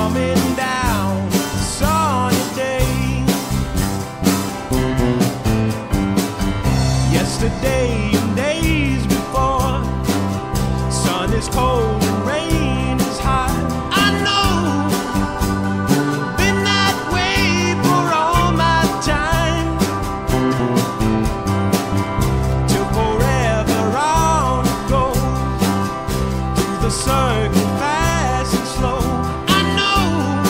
coming down a sunny day. Yesterday and days before, sun is cold and rain is hot. I know, been that way for all my time, till forever on it goes, through the circle fast and slow. I know,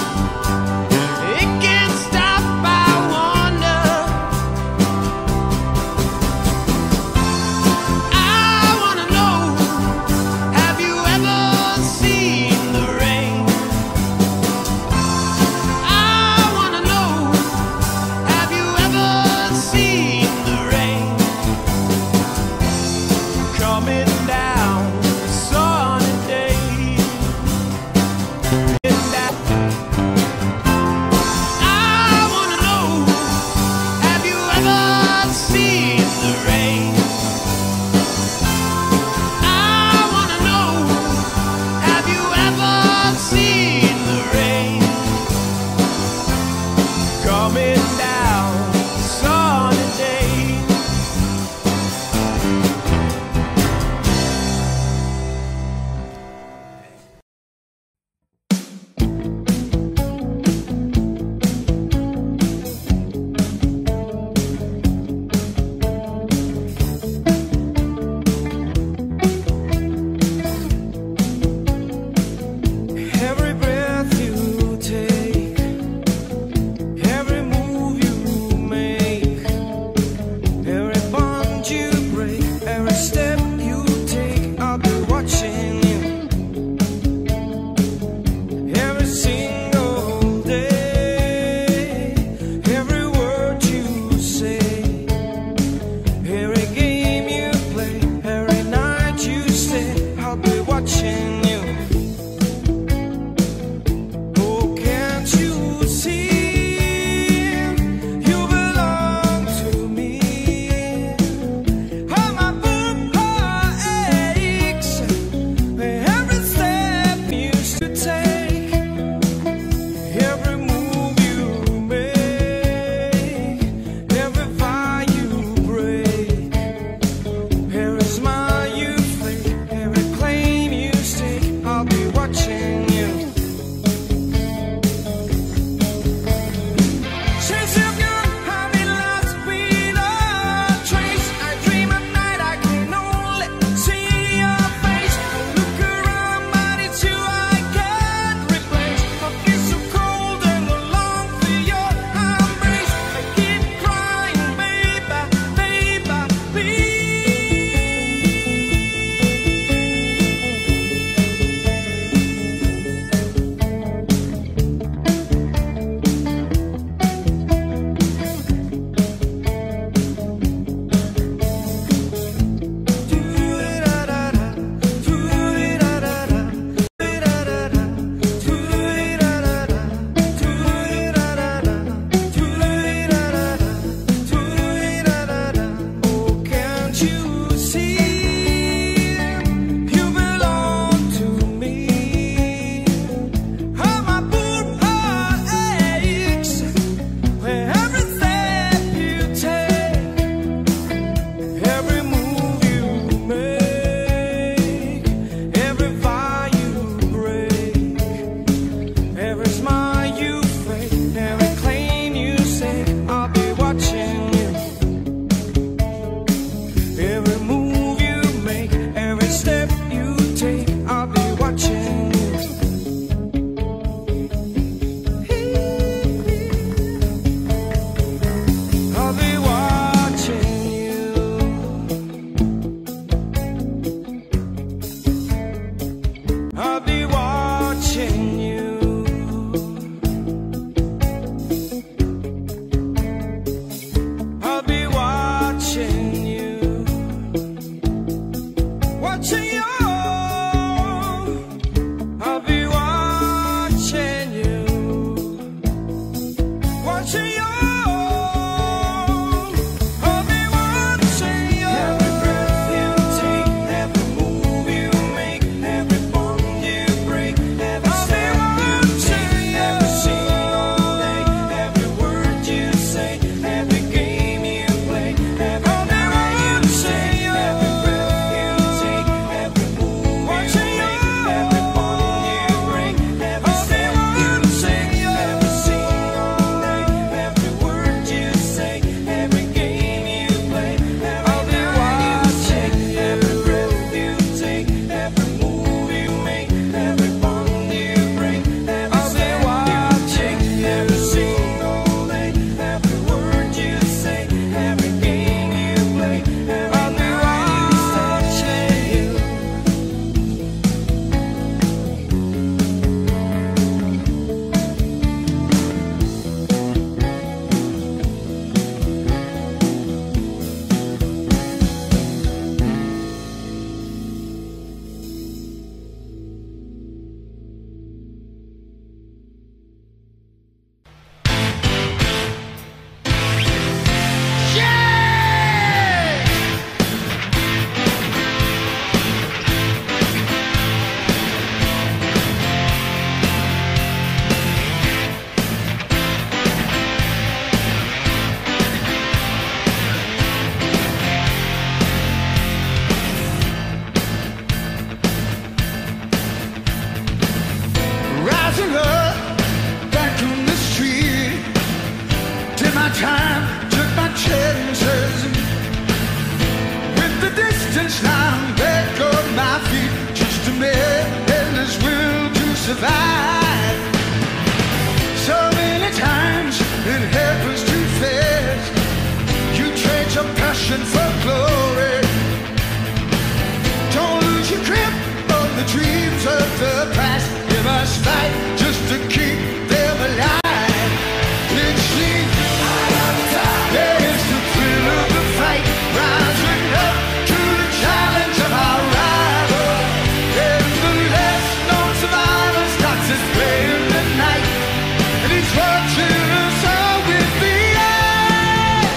time, took my chances with the distance line back on my feet, just a man and his will to survive. So many times it happens too fast. You trade your passion for glory. Don't lose your grip on the dreams of the past. You must fight just to keep them alive. It's the eye of the tiger. There is the thrill of the fight, rising up to the challenge of our rival. And the last known survivor starts his play in the night, and he's watching us all with the eye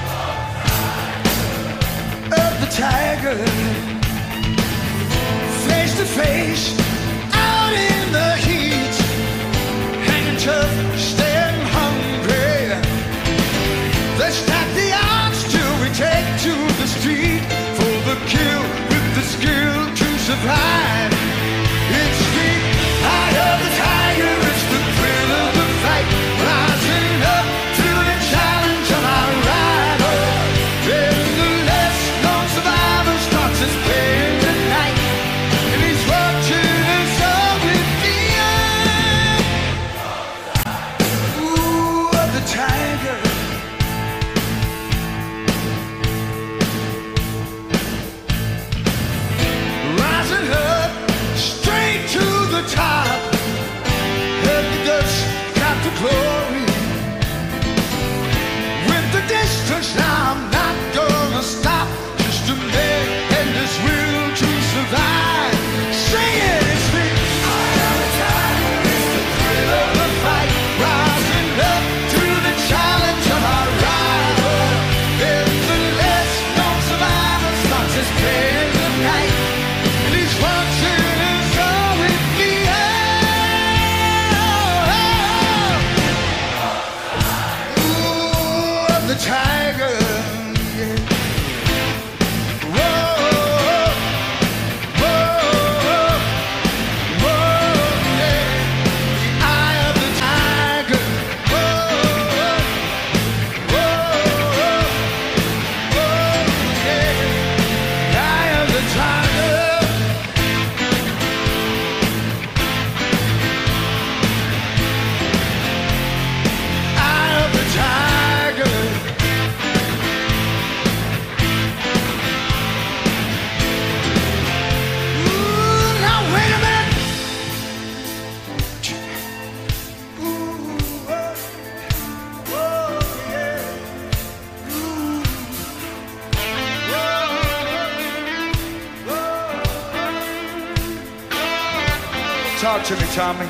of the tiger. Face to face, out in the heat, hanging tough, staying hungry. Let's stack the odds till we take to the street for the kill with the skill to survive. It's the eye of the tiger, it's the thrill of the fight, rising up to the challenge of our rival. Then the last known survivor starts his play in the night, and he's watching us all with the eye. Ooh, of the tiger. Rising up, straight to the top, and the dust got the glory. With the distance now, I'm not gonna stop, just a man and his will to survive. Sing it, it's the eye of the tiger, it's the thrill of the fight, rising up to the challenge of our rival. And the last known survivor starts his play in the night, and he's watching us all with the eye. Ooh, of the tiger. Yeah. Whoa, whoa, whoa, yeah. The eye of the tiger. Whoa, whoa, whoa, yeah. The eye of the tiger. Eye of the tiger. Ooh, now wait a minute. Ooh, whoa, whoa, yeah. Ooh, whoa. Talk to me, Tommy.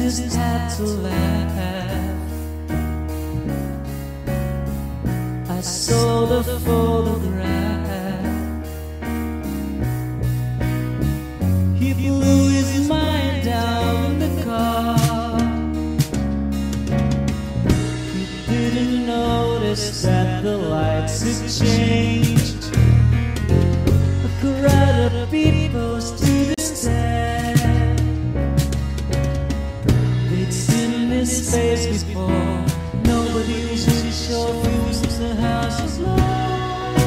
just had to laugh. I saw the photograph. He blew his mind out in the car. He didn't notice that the lights had changed. A crowd of people stood instead. They'd seen his face before. Nobody was really sure if he was the house was lost.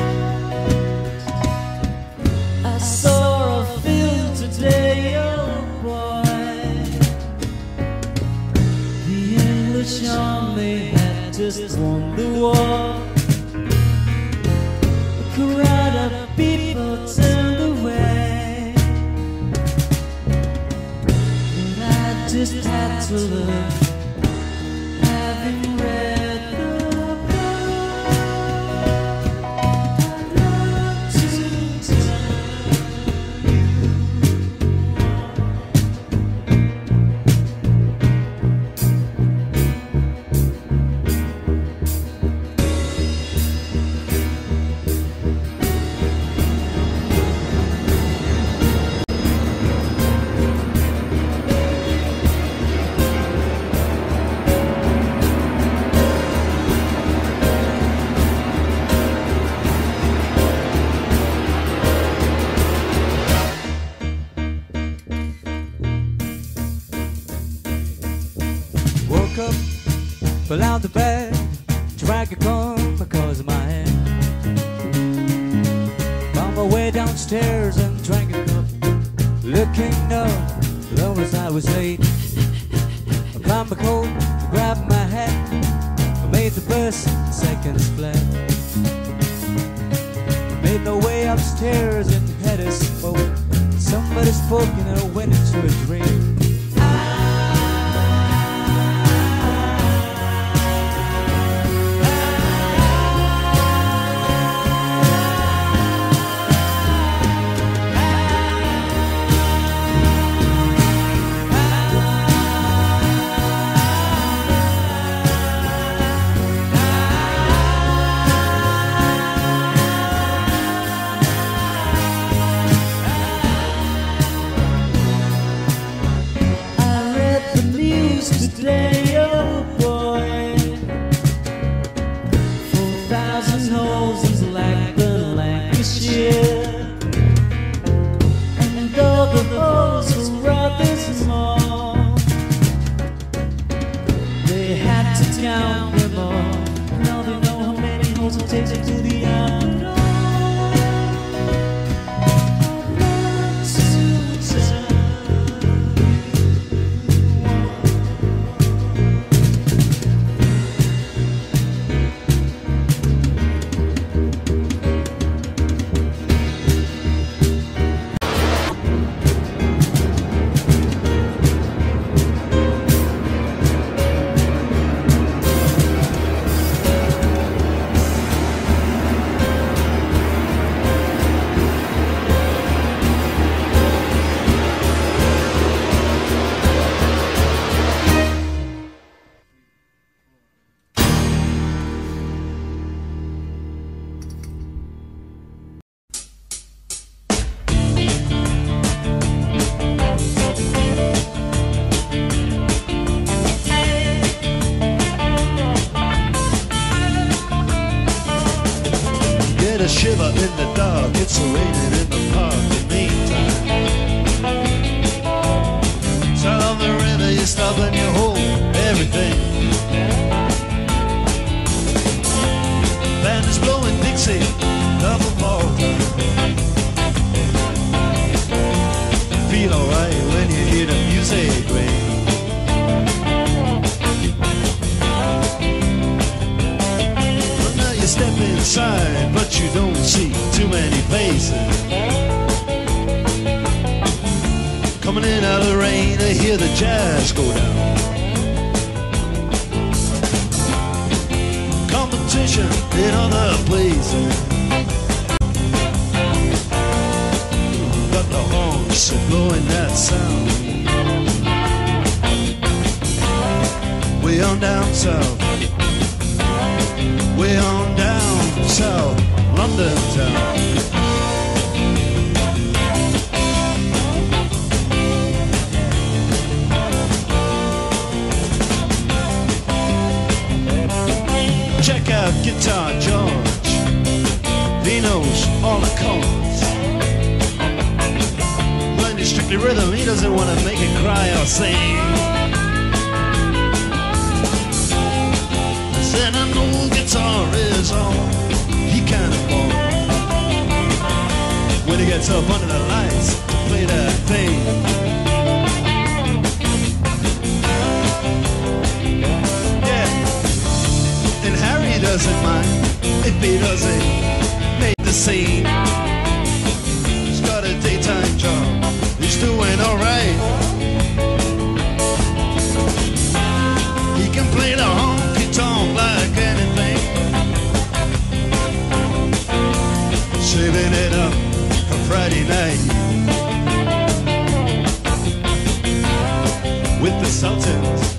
I saw a field today, oh boy. The English army had just won the war. A crowd of people turned away, but I just had to look. Having read the book, I'd love to tell you. Woke up, fell out the bed, drank a comb because of my hand. Found my way downstairs and drank a cup. Looking up, noticed I was late. I climbed my coat, grabbed my hat. I made the bus seconds flat. Made my way upstairs and had a smoke. Somebody spoke and I went into a dream. Today, oh boy, 4,000 holes in Blackburn, Lancashire, and all the holes were rather small. They had to count them all. Now they know how many holes it takes to the island. A shiver in the dark, it's raining in the park. In the meantime, south of the river, you stop and you hold everything. Band is blowing Dixie, double more. Feel alright when you hear the music ring. Step inside, but you don't see too many faces. Coming in out of the rain, I hear the jazz go down. Competition in other places, but the horns are blowing that sound. way on down south, way on down south, London town. Check out Guitar George, he knows all the chords. When it's strictly rhythm, he doesn't want to make it cry or sing. I said an old guitar is all he can afford. When he gets up under the lights to play that thing, Harry doesn't mind if he doesn't make the scene. He's got a daytime job, he's doing alright. He can play the honky-tonk like anything, saving it up for Friday night with the Sultans,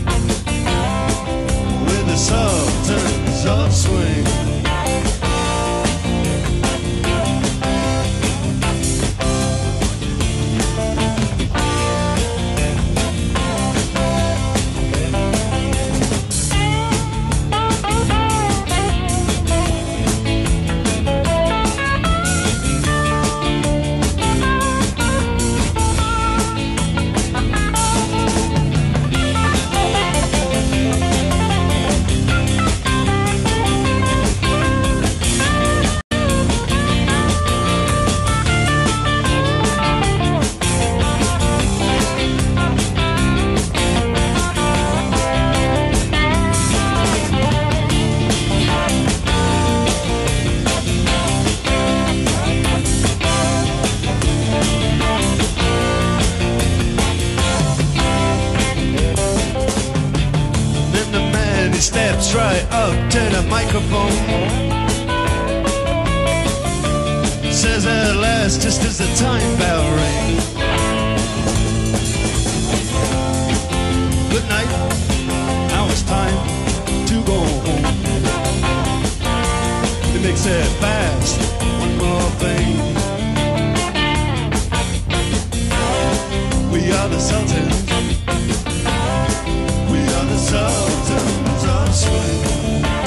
the Sultans of Swing. Steps right up to the microphone, says at last, just as the time bell rings, good night, now it's time to go home. He makes it fast, one more thing. We are the Sultans, we are the Sultans of Swing.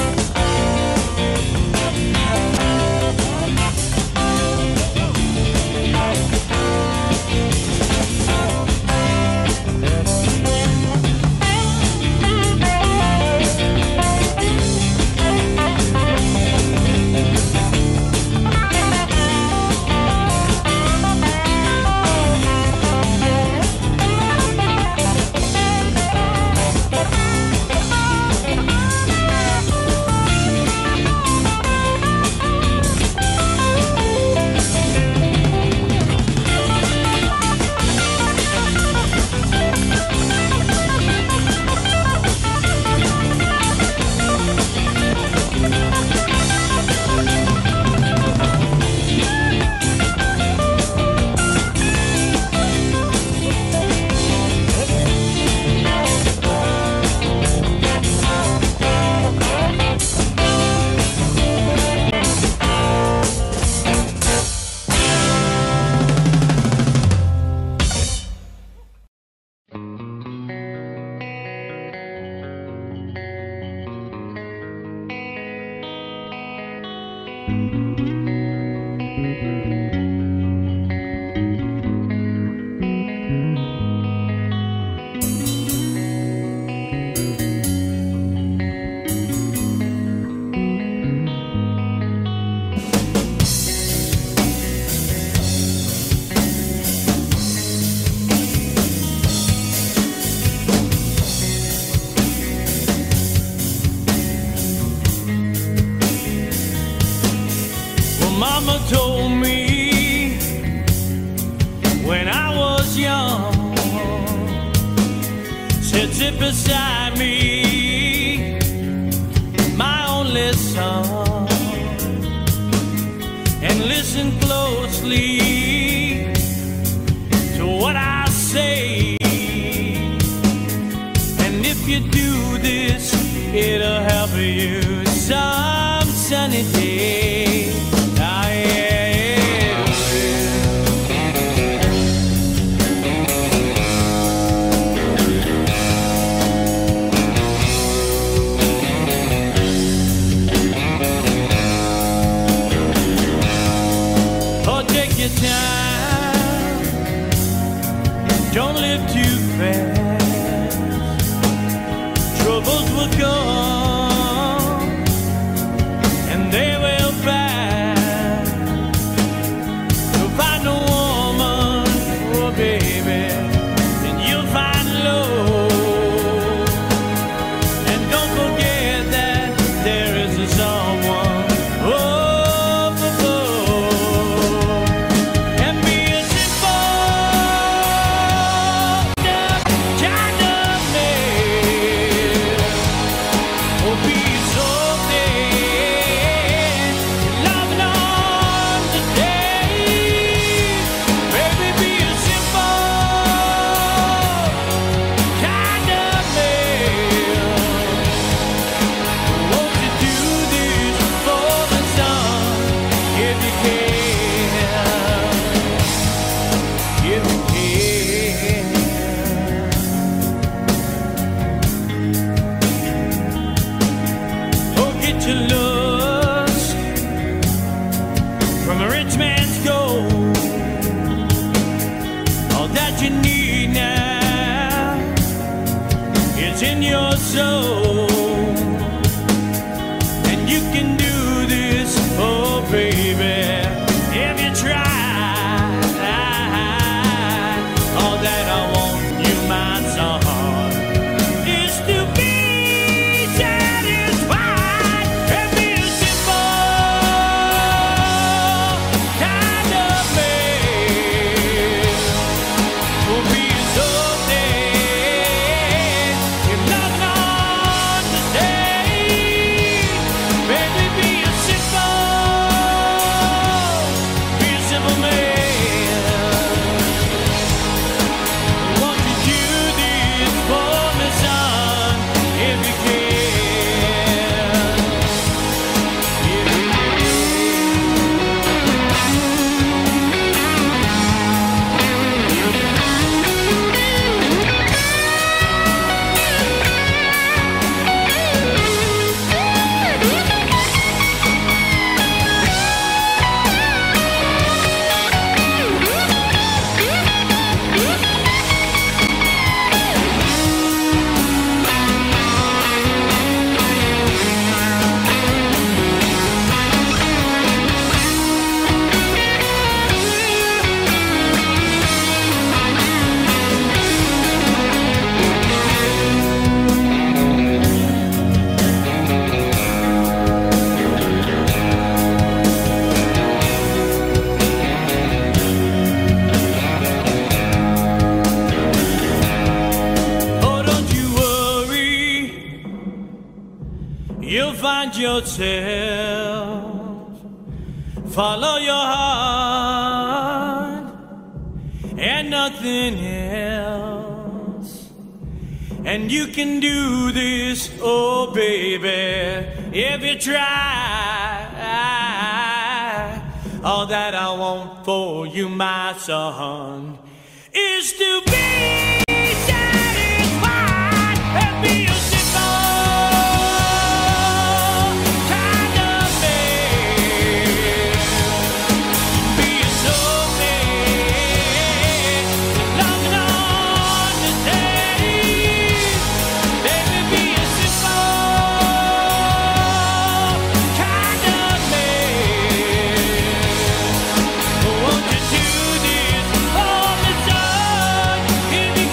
Mama told me when I was young, said sit beside me, my only son, and listen closely to what I say. And if you do this, Don't live too fast. Troubles will come and they will pass. You'll find a woman, oh baby, and you'll find love. And don't forget that there is a someone up above. And be a simple kind of man, or be something loving on today. Baby, be a simple kind of man. Won't you do this for the sun if you can? If you can. Oh, get your lust from a rich man's gold. All that you need now is in your soul. And you can do this, oh baby, if you try. All that I want, you my son, is to be satisfied and be a simple kind of man. Will be something if nothing on today. Baby, be a simple man. Won't you do this for me, son, if you can? If you Oh, don't you worry, you'll find yourself. Follow your heart and nothing else. And you can do this, oh baby, if you try. All that I want for you, my son, is to be satisfied and be a simple kind of man. Be a something loving on today. Baby, be a simple kind of man. Won't you do this for me, son, if you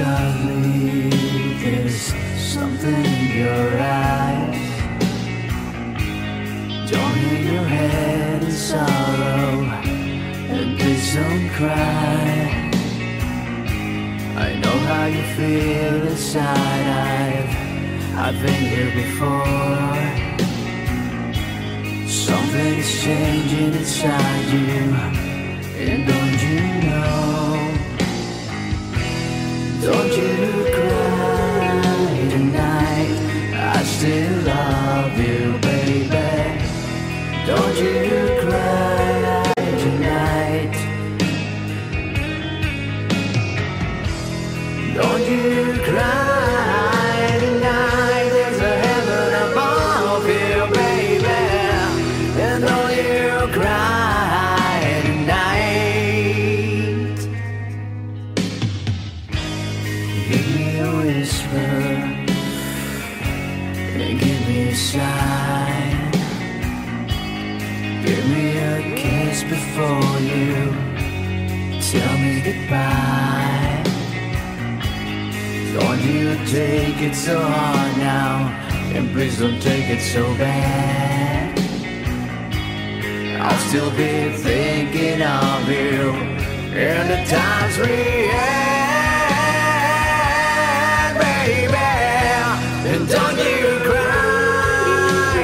of me. There's something in your eyes. Don't hang your head in sorrow, and please don't cry. I know how you feel inside. I've been here before. Something is changing inside you, and don't you know? Don't you cry tonight, I still love you, baby. Don't you cry tonight. Don't you cry tonight. There's a heaven above you, baby. And don't you cry tonight. Give me a whisper and give me a sign. Give me a kiss before you tell me goodbye. Don't you take it so hard now, and please don't take it so bad. I'll still be thinking of you in the times we had, baby. And don't you cry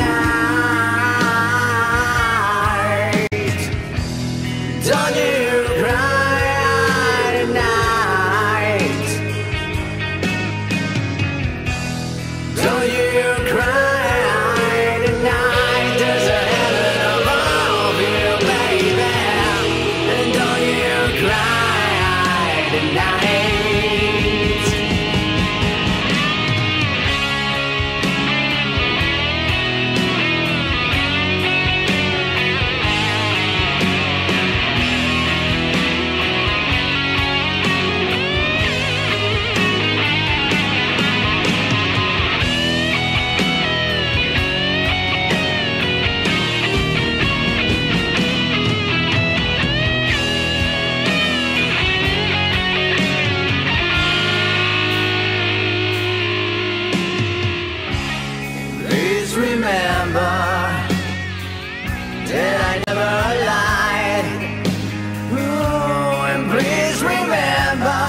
tonight. Don't you cry tonight. Don't you cry tonight. There's a heaven above you, baby. And don't you cry tonight. Please remember that I never lied. Oh, and please remember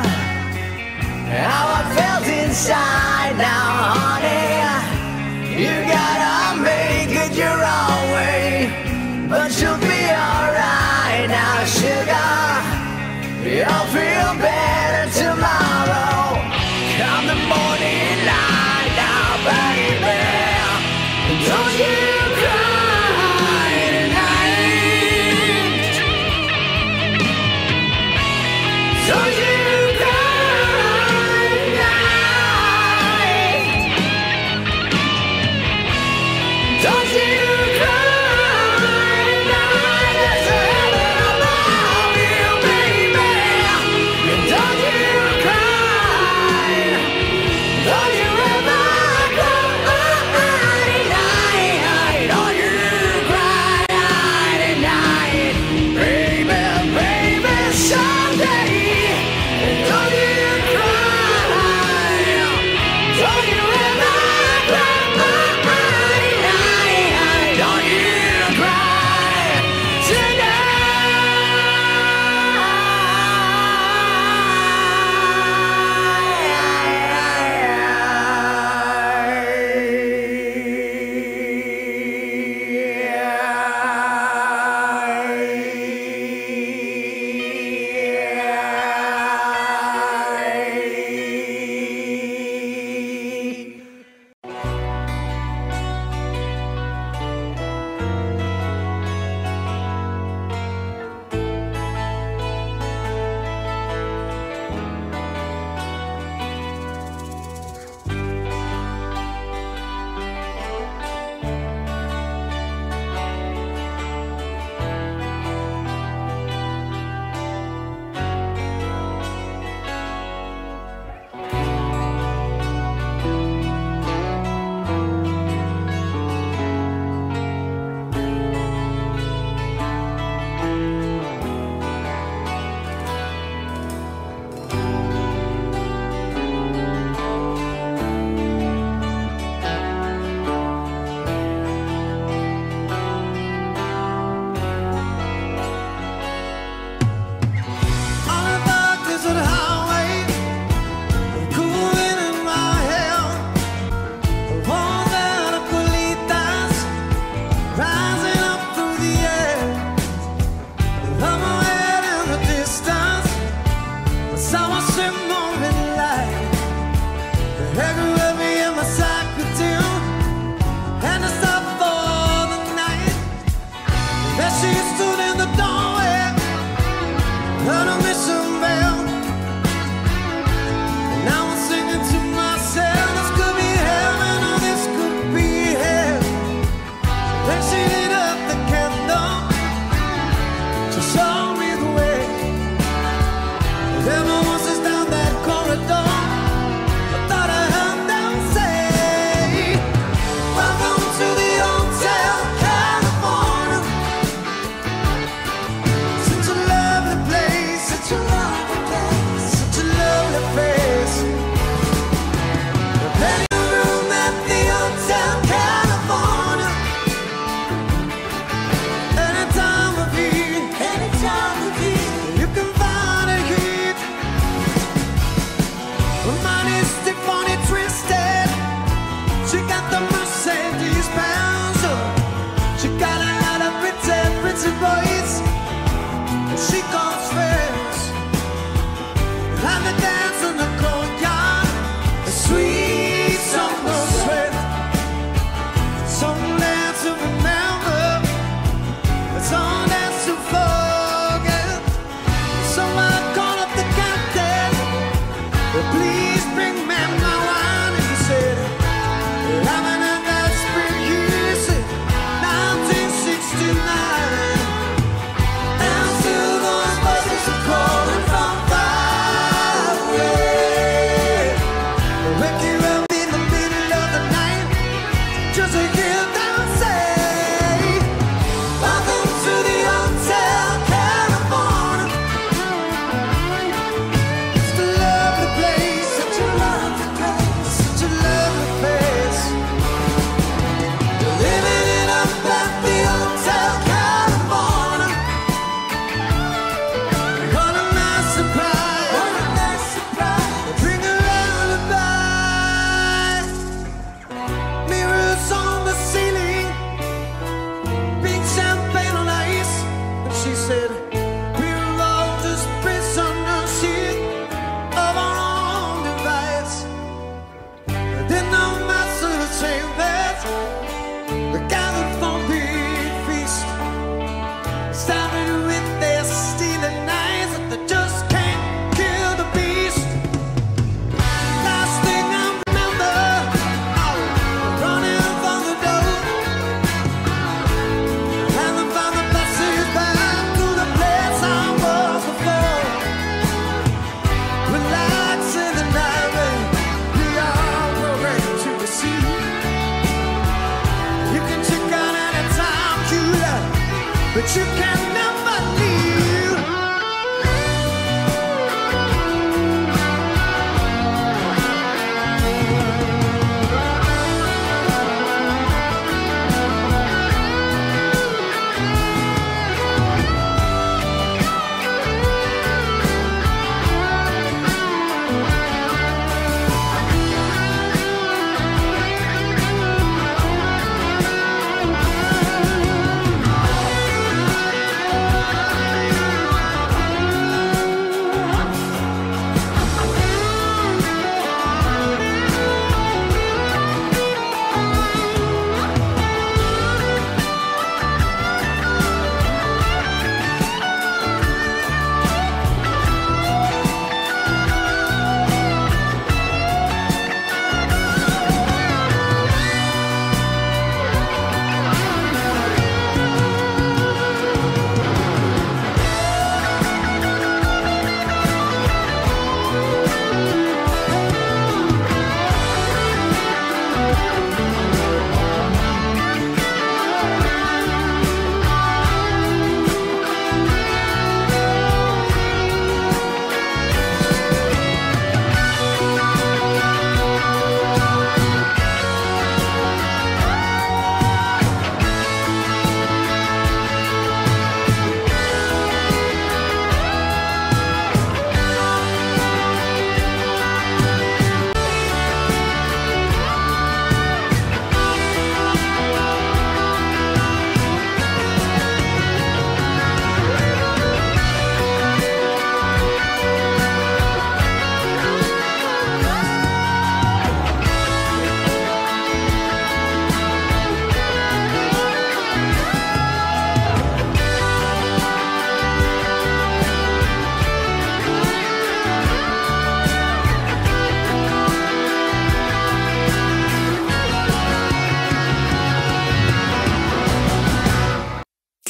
how I felt inside. Now, honey, you gotta make it your own way, but you'll be alright. Now, sugar, you'll feel better tomorrow. Come the morning light now, baby. Don't you cry tonight. Don't you cry tonight. Don't you cry tonight. There's a heaven above you, baby. And don't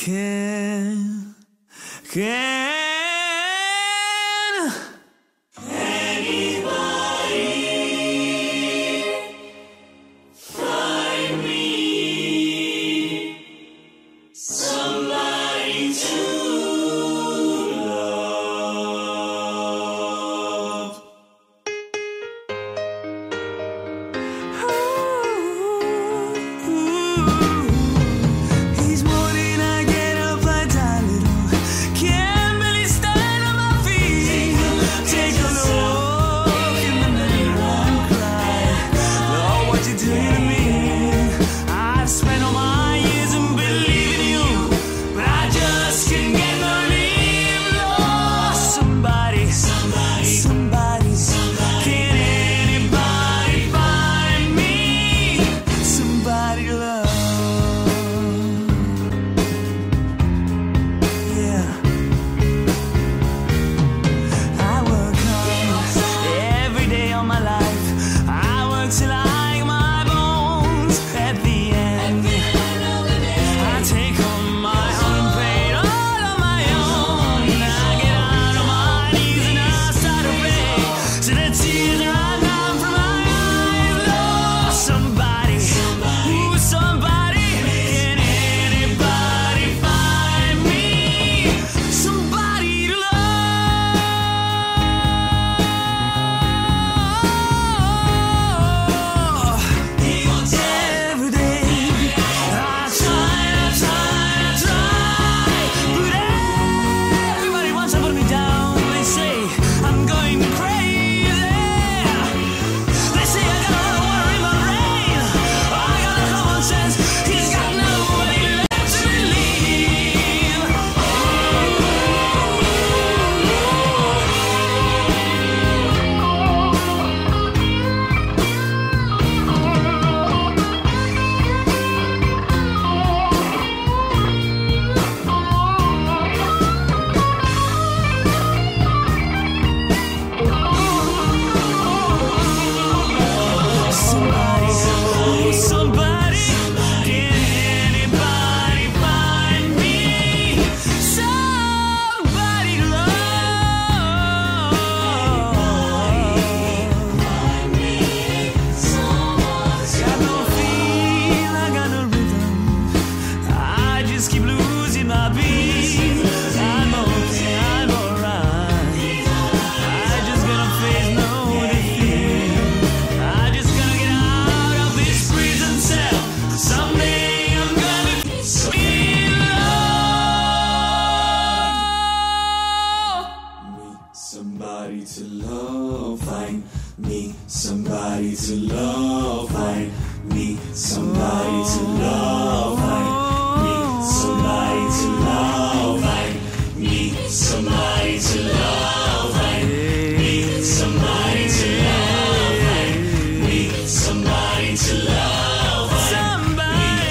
somebody to love, find me somebody to love, find me somebody to love, find me somebody to love, find me somebody to love, find me somebody to love, somebody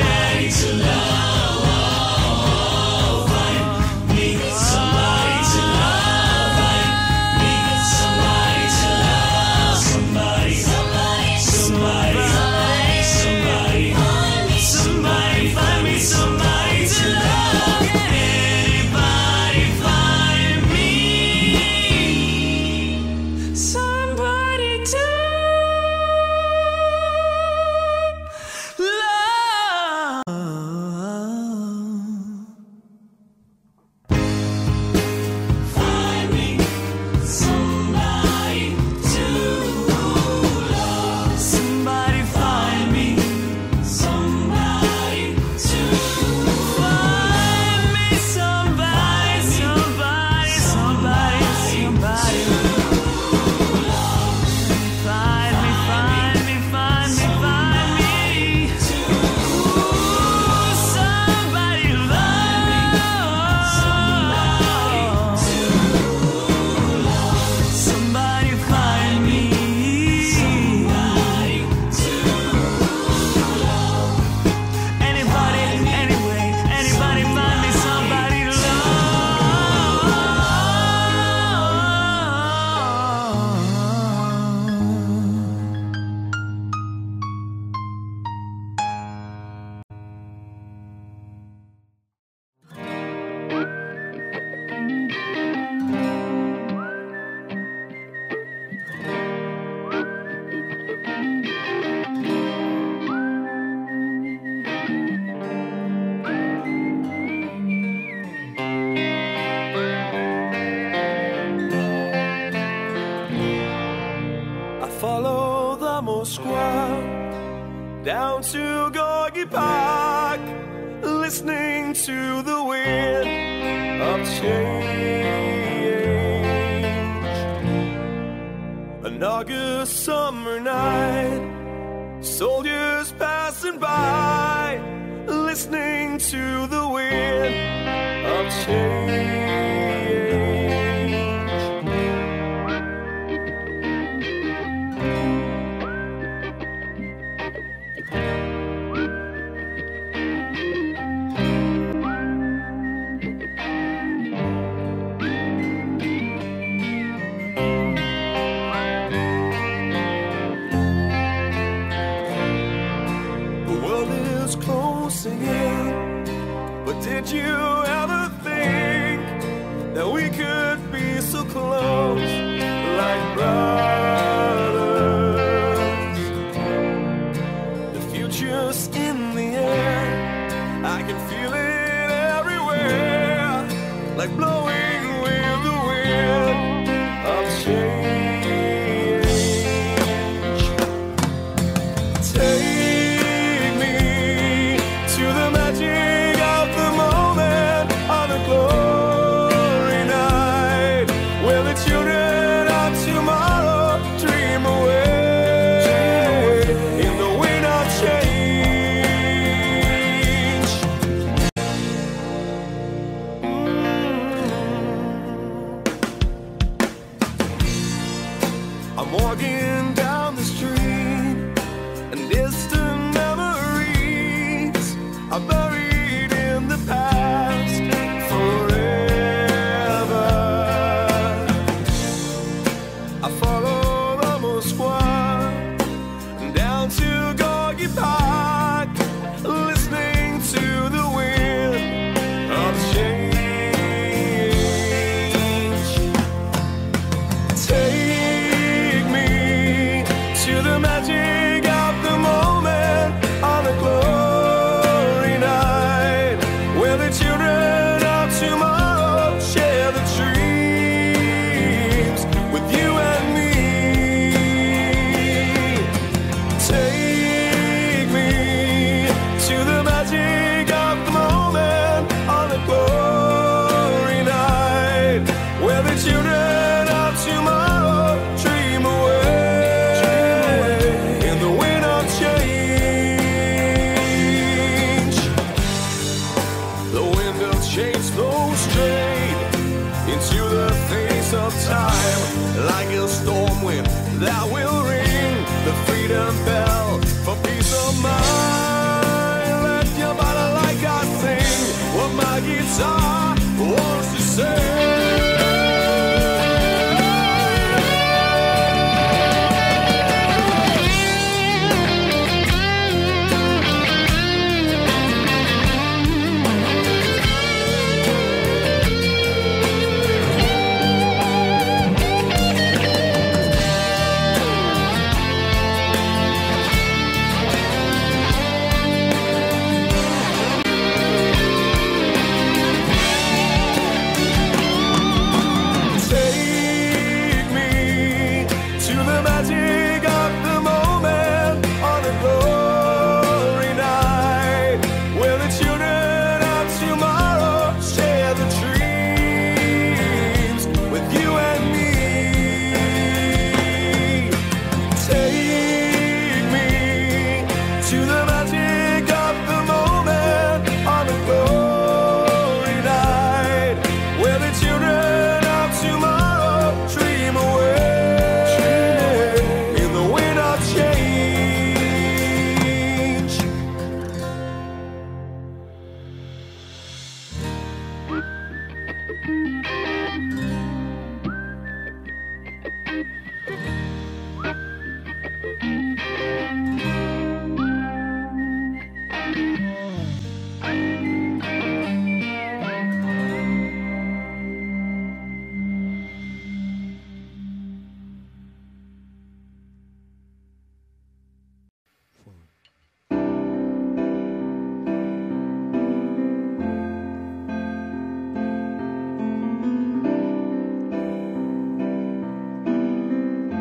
to love, find me somebody to love, find me somebody to love, somebody, somebody, somebody, Gorky Park, listening to the wind of change. An August summer night, soldiers passing by, listening to the wind of change. But did you ever think that we could be so close, like brothers? The future's in the air, I can feel it everywhere, like blowing with the wind of change. Take me to the magic of the moment on a glory night, where the children of tomorrow dream away in the wind of change. I'm walking down the street, and distant memories are buried in the past forever. I follow the Moskwa down to Gorky Park, listening to the wind of change. Take me to the magic of the moment on a glory night, where the children of tomorrow share the dreams with you and me. Take me to the magic of the moment on a glory night, where the children of tomorrow dream away in the wind of change. The wind of change blows straight into the face of time, like a storm wind that will ring the freedom bell for peace of mind. Let your body like I sing what my guitar wants to say.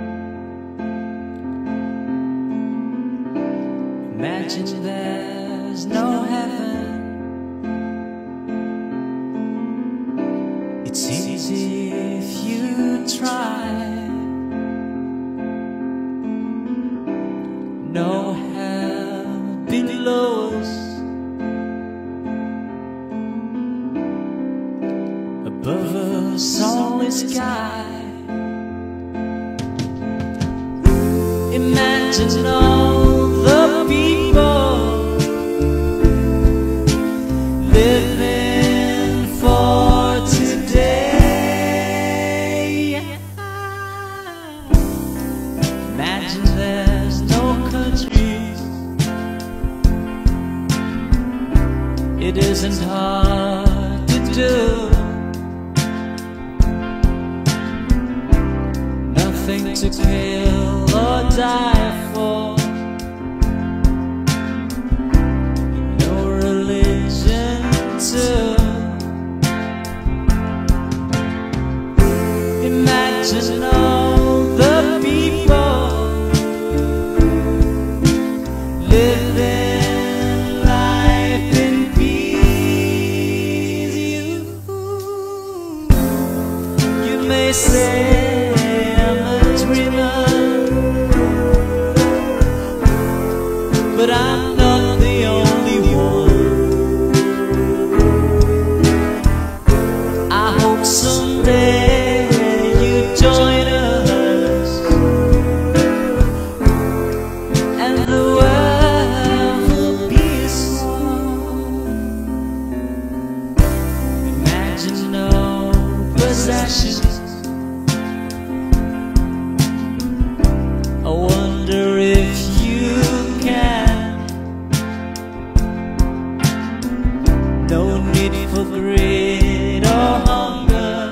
Imagine there's sunny sky. Imagine all the people living for today. Imagine there's no countries. It isn't hard to do. Nothing to kill or die for. No religion too. Imagine all the people living life in peace. You may say I'm a dreamer, but I'm not the only one. I hope someday you join us, and the world will be as one. Imagine no possessions. I wonder if you can. No need for greed or hunger.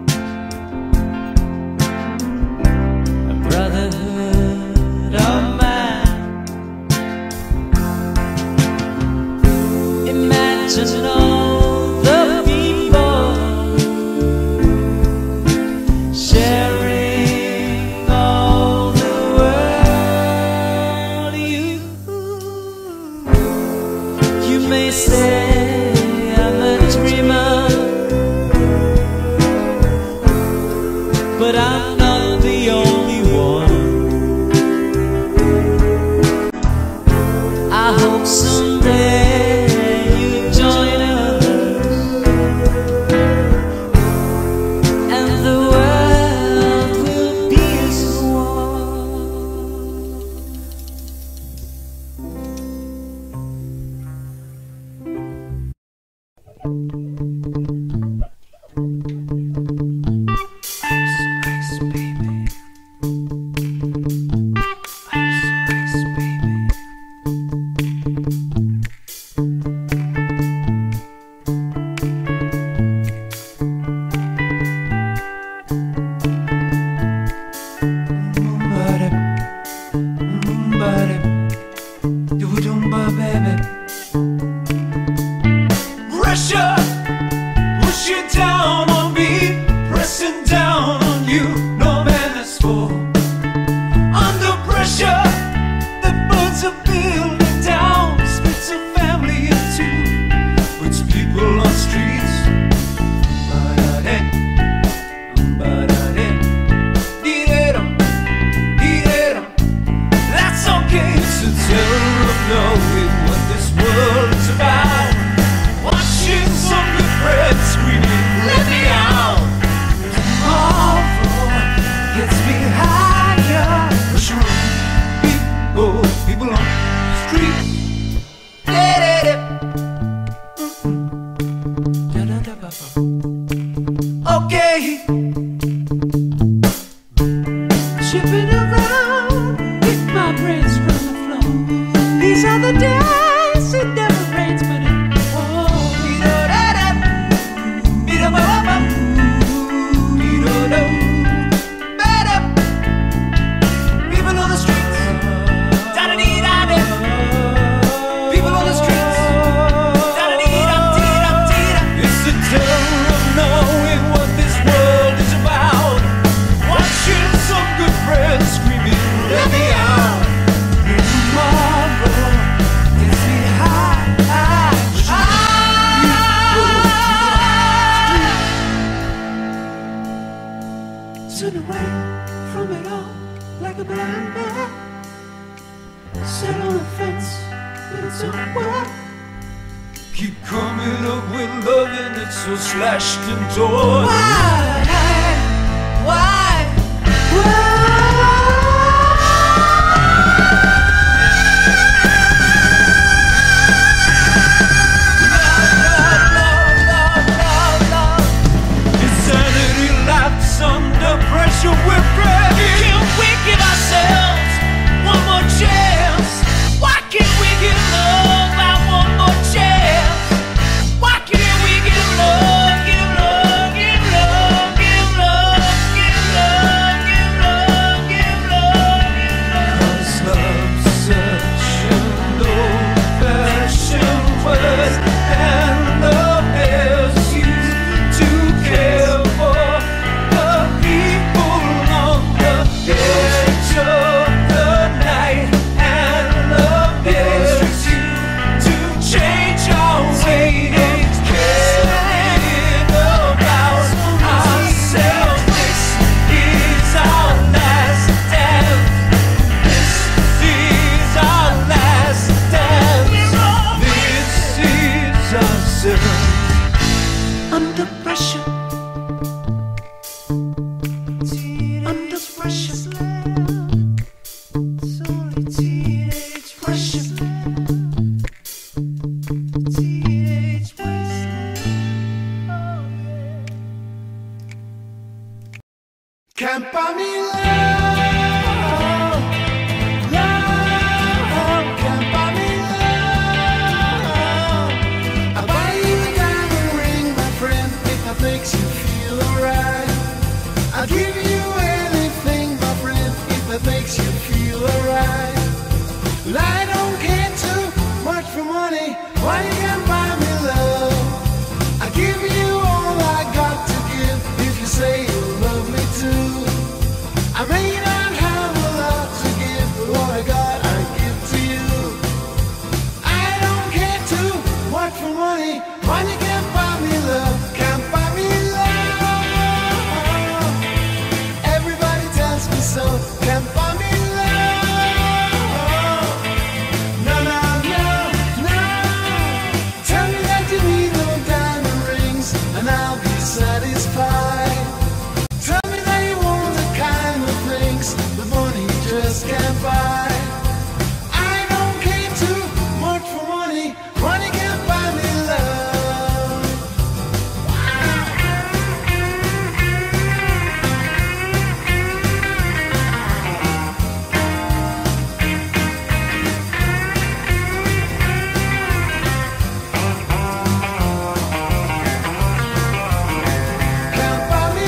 A brotherhood of man. Imagine all the people sharing all the world. You may say I'm a dreamer, but I'm not the only one. I hope someday you join us, and the world will be as one. Ice, baby. Ice, baby. Pressure, push it down on me, pressing down on you. No man has fall. Under pressure, the birds are building down, splits a family in two, puts people on streets. Ba-da-da, ba-da-da, dee-da-dum, dee-da-dum. That's okay, so tell them knowing what this world is about. Watching some good friends screaming, let me out. Tomorrow gets me higher. Pushing people on the street. Okay. Chipping around with my brains from the floor. These are the days it never rains, but it people on the streets, da-da-dee-da-da. People on the streets, da-da-dee-da-dee-da-dee-da. It's the terror of knowing what this world is about. Watching some good friends screaming, let me out. Tomorrow gets me high. Turn away from it all like a blind man. Sit on a fence, but it's over. Keep coming up with love and it's so slashed and torn. Why? under pressure. Under pressure. Teenage pressure. Teenage wasteland. Can't buy me love, love. Can't buy me love. I'll buy you a diamond ring, my friend, if that makes you feel alright. I'll give you anything, my friend, if that makes you feel alright. Well, I don't care too much for money. Why you can't buy me love? I'll give you all I got to give if you say you love me too. I may not have a lot to give, but what I got I give to you. I don't care too much for money. Money can't buy me love, can't buy me love. Everybody tells me so, can't buy me love. No, no, no, no. Tell me that you need no diamond rings, and I'll be satisfied. Tell me that you want the kind of things the money just can't buy. I don't care too much for money. Money can't buy me love. Can't buy me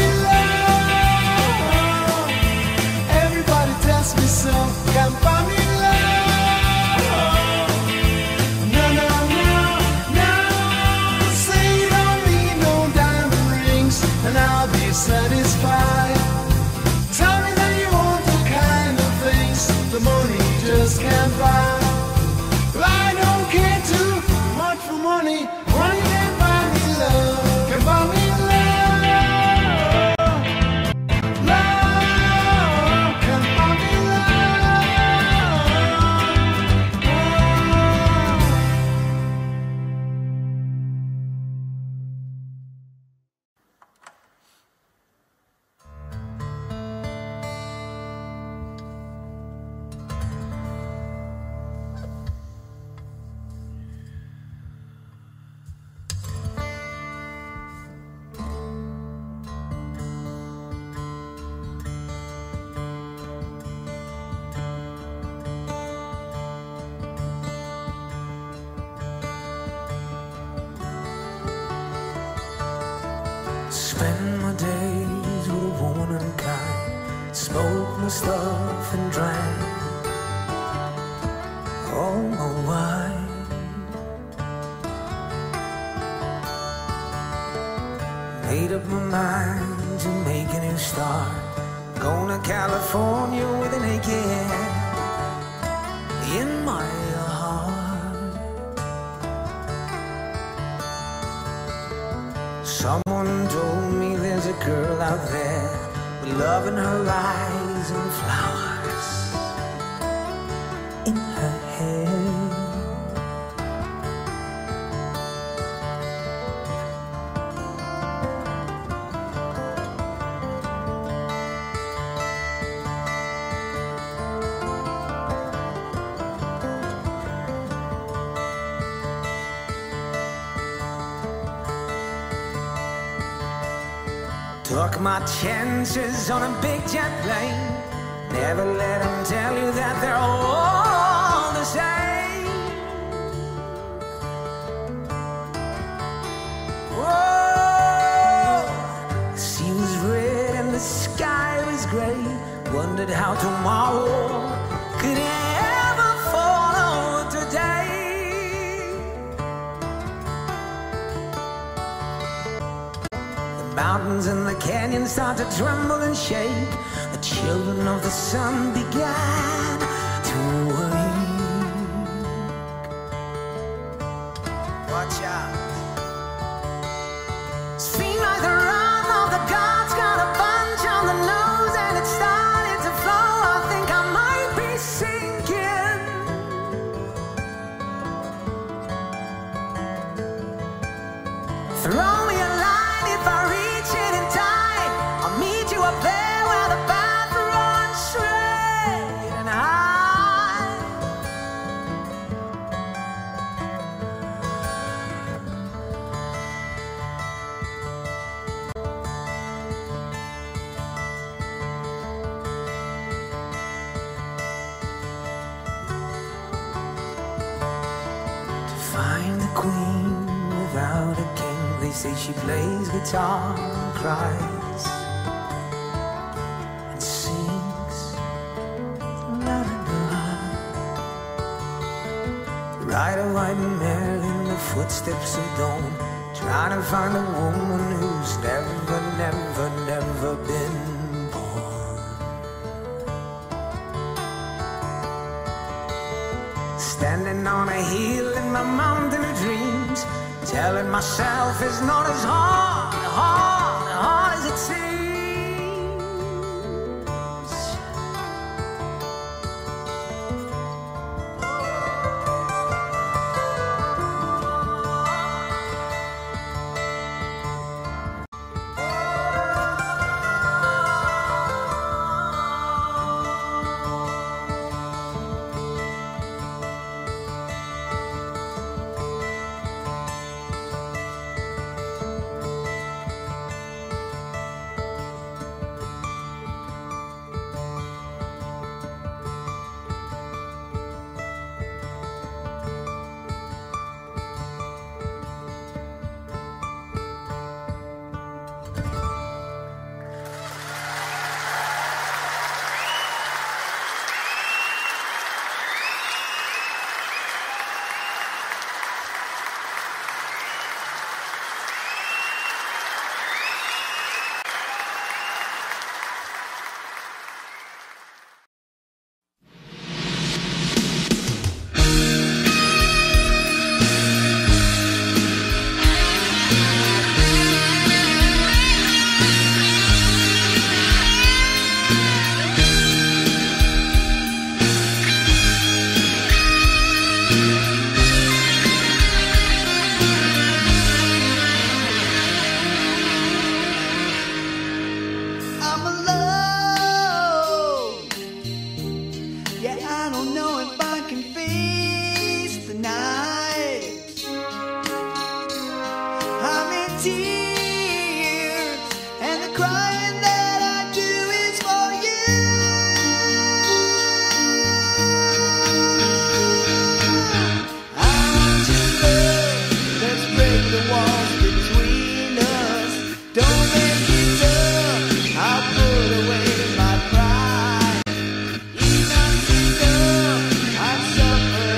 love. Everybody tells me so. Can't buy me love. No, no, no, no. Say you don't need no diamond rings, and I'll be satisfied. Tell me that you want the kind of things the money just can't buy. Well, I don't care too much for money. Money can't buy me love. Can buy me love. Love can buy me Spend my days with a woman unkind, smoke my stuff and drank all my wine. Made up my mind to make a new start, going to California with an aching in my heart. Someone told me there's a girl out there with love in her eyes and flowers in her hair. Took my chances on a big jet plane. Never let them tell you that they're all the same. Whoa, the sea was red and the sky was gray. Wondered how tomorrow could ever follow today. Mountains and the canyons start to tremble and shake. The children of the sun began to wake. Watch out. Seemed like the wrath of the gods got a bunch on the nose, and it started to flow. I think I might be sinking. Throw me a line I'm the queen without a king. They say she plays guitar and cries and sings la la la. Ride a white mare in the footsteps of dawn, trying to find a woman who's never, never, never been born. Standing on a hill in my mountain of dreams, telling myself it's not as hard as it seems.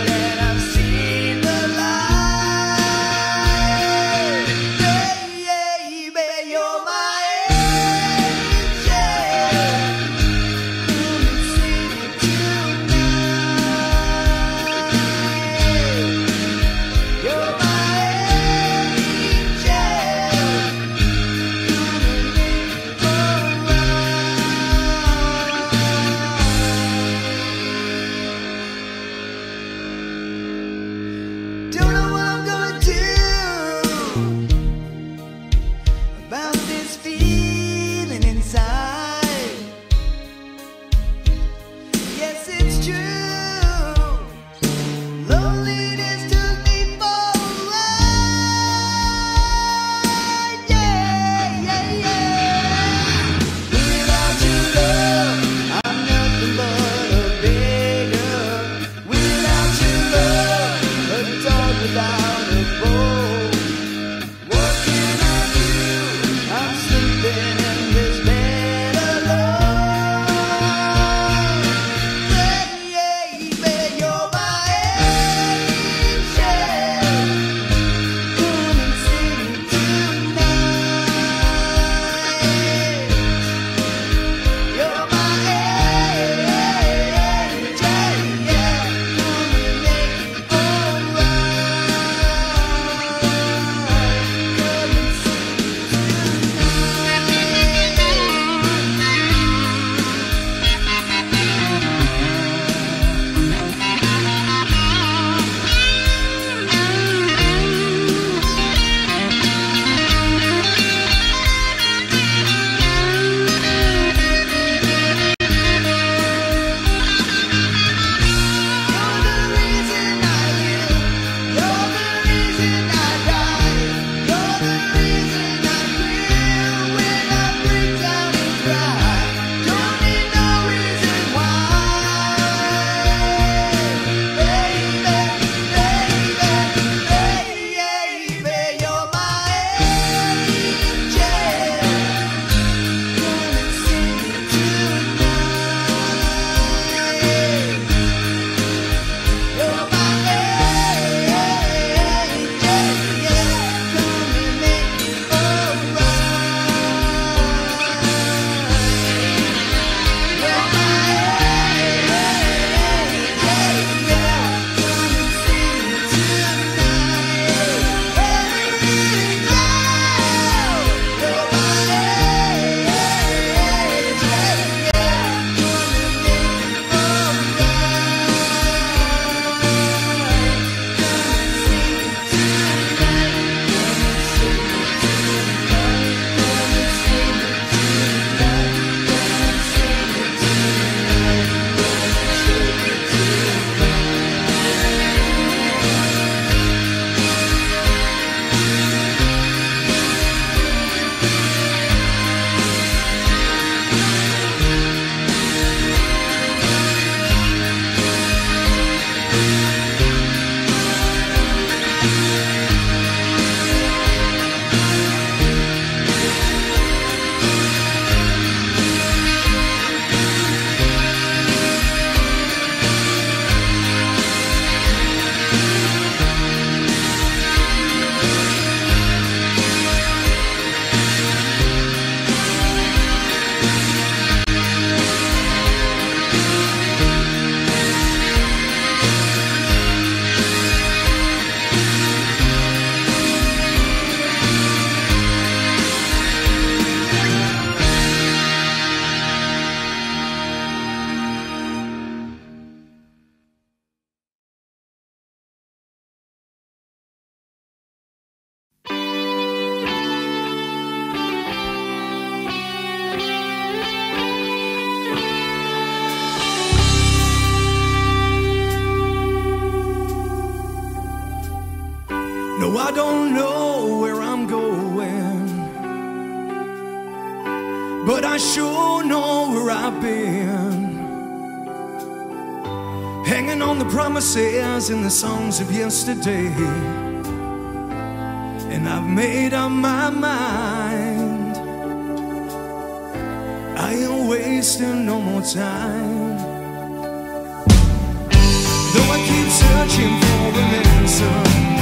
Yeah. don't know where I'm going, but I sure know where I've been. Hanging on the promises and the songs of yesterday, and I've made up my mind. I ain't wasting no more time. Though I keep searching for an answer,